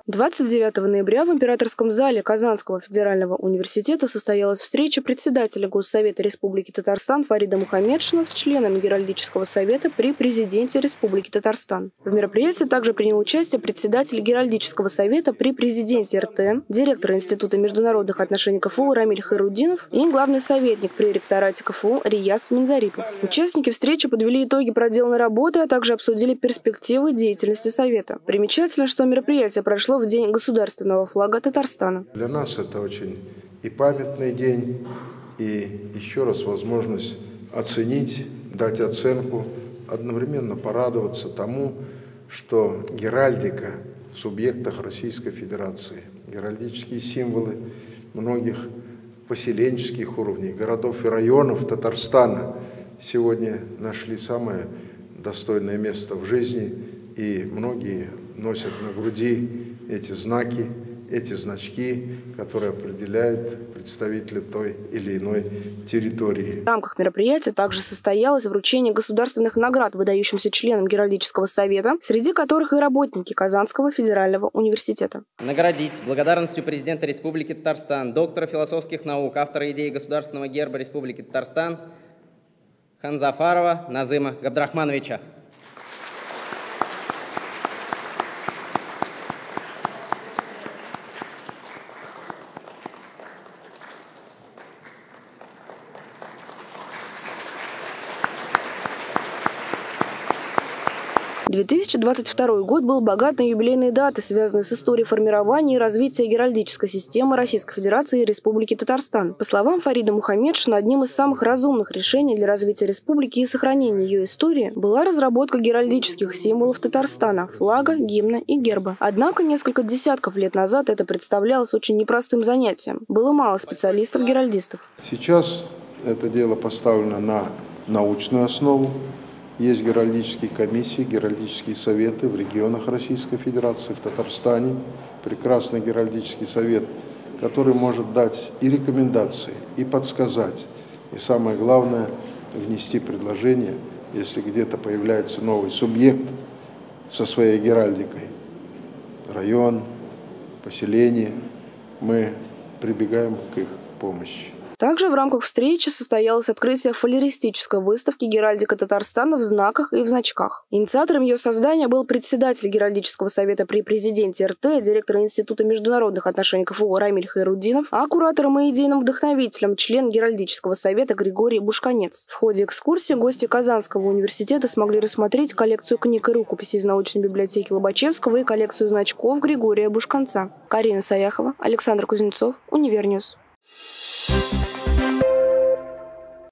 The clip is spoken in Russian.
29 ноября в Императорском зале Казанского федерального университета состоялась встреча председателя Госсовета Республики Татарстан Фарида Мухаммедшина с членами Геральдического совета при президенте Республики Татарстан. В мероприятии также принял участие председатель Геральдического совета при президенте РТ, директор Института международных отношений КФУ Рамиль Хайруддинов и главный советник при ректорате КФУ Рияз Минзарипов. Участники встречи подвели итоги проделанной работы, а также обсудили перспективы деятельности совета. Примечательно, что мероприятие прошло в День государственного флага Татарстана. Для нас это очень и памятный день, и еще раз возможность оценить, дать оценку, одновременно порадоваться тому, что геральдика в субъектах Российской Федерации, геральдические символы многих поселенческих уровней, городов и районов Татарстана сегодня нашли самое достойное место в жизни, и многие носят на груди эти знаки, эти значки, которые определяют представителя той или иной территории. В рамках мероприятия также состоялось вручение государственных наград выдающимся членам Геральдического совета, среди которых и работники Казанского федерального университета. Наградить благодарностью президента Республики Татарстан, доктора философских наук, автора идеи государственного герба Республики Татарстан Ханзафарова Назыма Габдрахмановича. 2022 год был богат на юбилейные даты, связанные с историей формирования и развития геральдической системы Российской Федерации и Республики Татарстан. По словам Фарида Мухаммедшина, одним из самых разумных решений для развития республики и сохранения ее истории была разработка геральдических символов Татарстана – флага, гимна и герба. Однако несколько десятков лет назад это представлялось очень непростым занятием. Было мало специалистов-геральдистов. Сейчас это дело поставлено на научную основу. Есть геральдические комиссии, геральдические советы в регионах Российской Федерации, в Татарстане. Прекрасный геральдический совет, который может дать и рекомендации, и подсказать. И самое главное, внести предложение, если где-то появляется новый субъект со своей геральдикой. Район, поселение, мы прибегаем к их помощи. Также в рамках встречи состоялось открытие фолеристической выставки «Геральдика Татарстана в знаках и в значках». Инициатором ее создания был председатель Геральдического совета при президенте РТ, директор Института международных отношений КФУ Рамиль Хайруддинов, а куратором и идейным вдохновителем член Геральдического совета Григорий Бушканец. В ходе экскурсии гости Казанского университета смогли рассмотреть коллекцию книг и рукописей из научной библиотеки Лобачевского и коллекцию значков Григория Бушканца. Карина Саяхова, Александр Кузнецов, Универньюз.